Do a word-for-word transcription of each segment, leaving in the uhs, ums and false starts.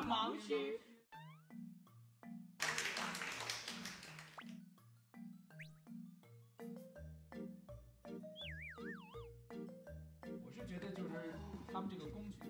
盲区。我是觉得就是他们这个工具。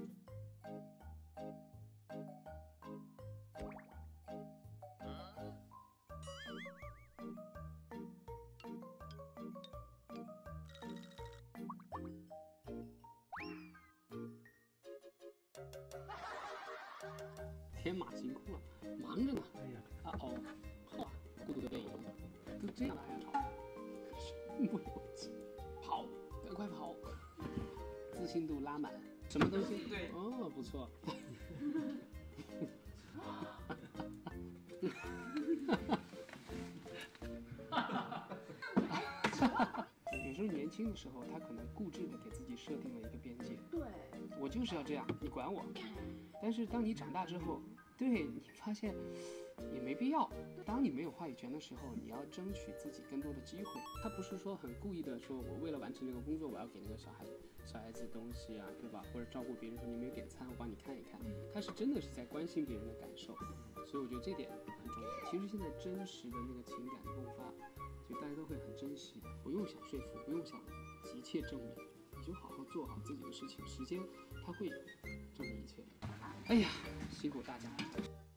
天马行空了，忙着呢。哎呀，啊哦，好啊，孤独的背影都这样了还跑，可是没有劲，跑，赶快跑，自信度拉满，什么东西？ 对， 哦，不错。有时候年轻的时候，他可能固执的给自己设定了一个边界， 对， 我就是要这样，你管我。但是当你长大之后，对你发现也没必要。当你没有话语权的时候，你要争取自己更多的机会。他不是说很故意的说，我为了完成这个工作，我要给那个小孩小孩子东西啊，对吧？或者照顾别人说你没有点餐，我帮你看一看。他是真的是在关心别人的感受，所以我觉得这点很重要。其实现在真实的那个情感迸发，就大家都会很珍惜，不用想说服，不用想急切证明。你就好好做好自己的事情，时间它会证明一切。哎呀，辛苦大家了。